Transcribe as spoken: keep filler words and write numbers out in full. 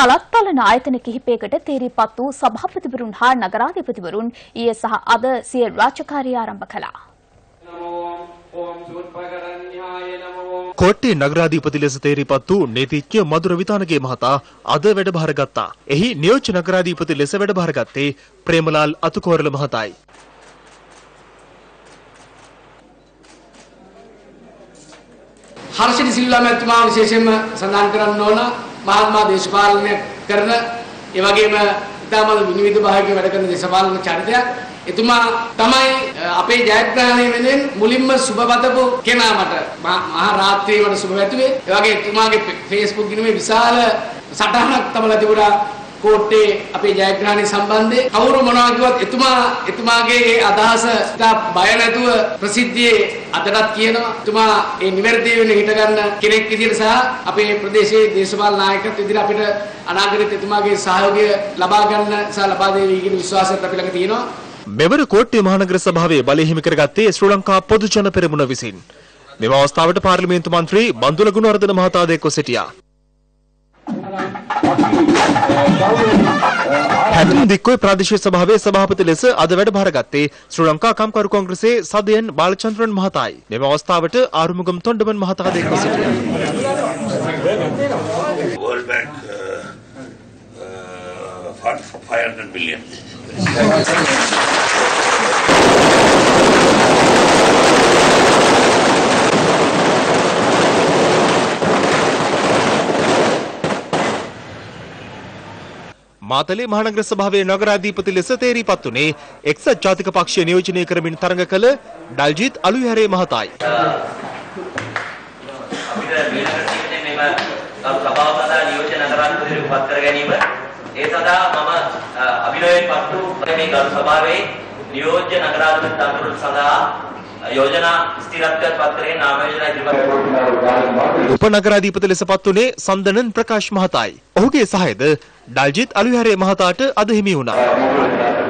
පළාත් පාලන ආයතන කිහිපයකට තේරීපත් වූ සභාපතිවරුන් හා නගරාධිපතිවරුන් ඊයේ සහ අද සිය රාජකාරිය ආරම්භ කළා. කොට්ටේ නගරාධිපති ලෙස තේරීපත් වූ නීතිඥ මధుර විතානගේ මහතා අද වැඩභාර ගත්තා. එහි නියෝජ්‍ය නගරාධිපති ලෙස වැඩභාර ගත්තේ ප්‍රේමලාල් අතුකෝරළ මහතායි. හර්ෂිනි සිල්වා මැතිතුමා විශේෂයෙන්ම සඳහන් කරන්න ඕන මහත්මා දේශපාලනය කරන ඒ වගේම ඉතාමත් විනිවිද භාගයේ වැඩ කරන දේශපාලන චරිතයක්. එතුමා තමයි අපේ ජයග්‍රහණය වෙනුවෙන් මුලින්ම සුබ පතපු කෙනා. මට මහා රාත්‍රියේ මට සුබ වැටුවේ. ඒ වගේ එතුමාගේ Facebook ගිණුමේ විශාල සටහනක් තමලා තිබුණා කෝට්ටේ අපේ ජයග්‍රහණය සම්බන්ධයෙන්. කවුරු මොනවා කිව්වත් එතුමා එතුමාගේ ඒ අදහස ඉතා බය නැතුව ප්‍රසිද්ධියේ අදටත් කියනවා. එතුමා ඒ නිවැරදි වෙන හිට ගන්න කෙනෙක් විදිහට සහ අපේ ප්‍රදේශයේ දේශපාලන නායකත්ව විදිහට අපිට අනාගතයේ එතුමාගේ සහයෝගය ලබා ගන්න සහ ලබා දෙවි කියන විශ්වාසයත් අපි ළඟ තියෙනවා. මෙවර කොට්ටේ මහනගර සභාවේ බලය හිමි කරගත්තේ ශ්‍රී ලංකා පොදු ජන පෙරමුණ විසින්. මෙම අවස්ථාවට පාර්ලිමේන්තු මන්ත්‍රී බන්දුල ගුණවර්ධන මහතා දෙක්ව සිටියා. හැතුම් දික්කොයි ප්‍රාදේශීය සභාවේ සභාපති ලෙස අද වැඩභාර ගත්තේ ශ්‍රී ලංකා කම්කරු කොංග්‍රසයේ සදයන් බාලචන්ද්‍රන් මහතායි. මෙම අවස්ථාවට ආරුමුගම් තොණ්ඩමන් මහතා දෙක්ව සිටියා. World Bank uh, uh, fund for five hundred billion. Matale මහනගර සභාවේ නගරාධිපති ලෙස තේරීපත් වුණේ එක්සත් ජාතික පක්ෂය නියෝජනය කරමින් තරඟ කළ ඩල්ජිත් අලුයහරේ මහතායි. අපිට මේ මෙම සභාව සඳහා නියෝජ්‍ය නගරාධිපති පත් කර ගැනීම ඒ සඳහා මම අභිනවයෙන් පත්තු මේ ගරු සභාවේ නියෝජ්‍ය නගරාධිපති තනතුරට සඳහා යෝජනා ස්ථිරත්වයට පත් කරගෙන නාම යෝජනා ඉදිරිපත් උපනගරාධිපති ලෙස පත් වුණේ සන්දනන් ප්‍රකාශ් මහතායි. ඔහුගේ සහායද ඩල්ජිත් අලුයහරේ මහතාට අද හිමි වුණා.